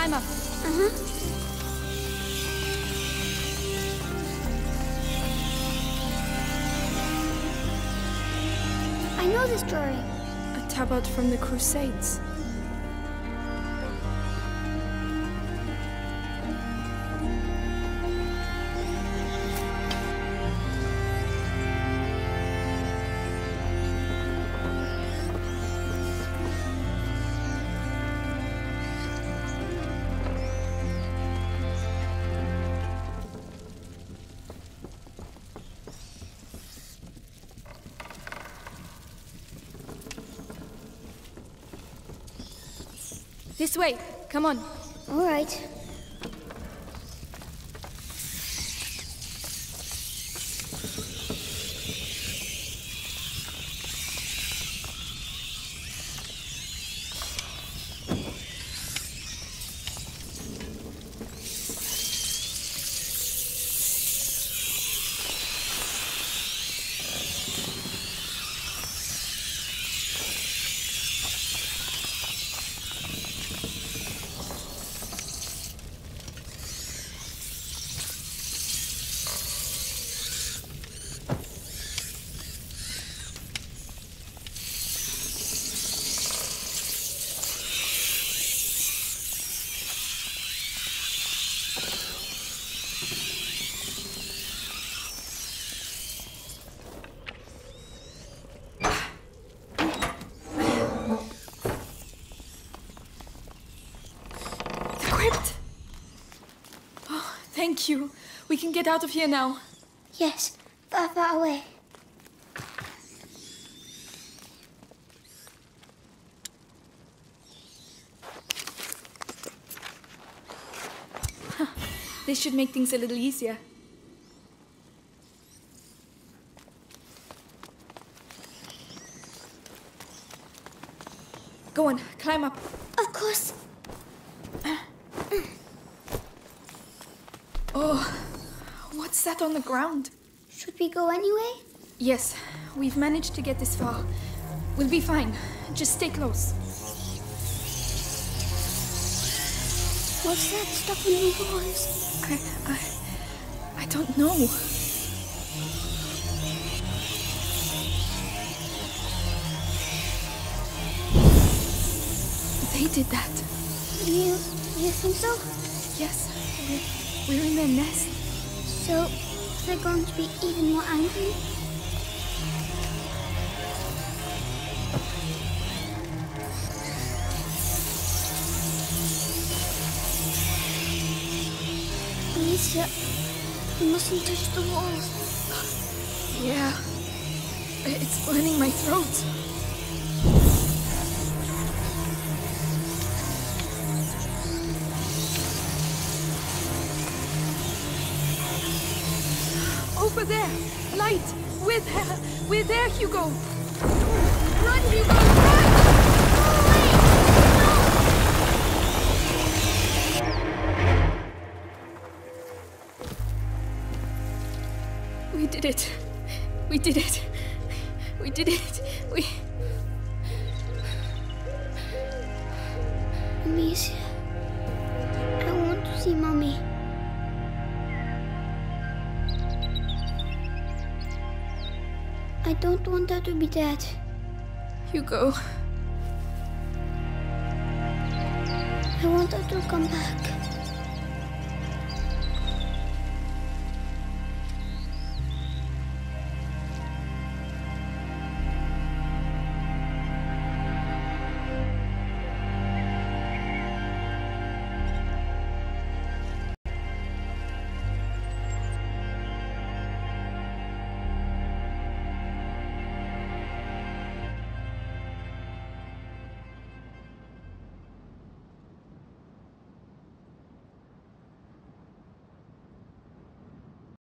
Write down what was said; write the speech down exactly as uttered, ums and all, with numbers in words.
climb up. Uh-huh. I know this drawing. A tablet from the Crusades. This way. Come on. All right. Thank you. We can get out of here now. Yes, far, far away. Huh. This should make things a little easier. Go on, climb up. Of course. Oh, what's that on the ground? Should we go anyway? Yes, we've managed to get this far. We'll be fine. Just stay close. What's that stuff in the walls? I, I, I don't know. They did that. You, you think so? Yes, we're, we're in their nest. So, they're going to be even more angry? Alicia, you mustn't touch the walls. Yeah, it's burning my throat. Over there! Light! We're there! We're there, Hugo! Run, Hugo! Run! We did it. We did it. We did it. We... Amicia, I want to see Mommy. I don't want her to be dead. Hugo. I want her to come back.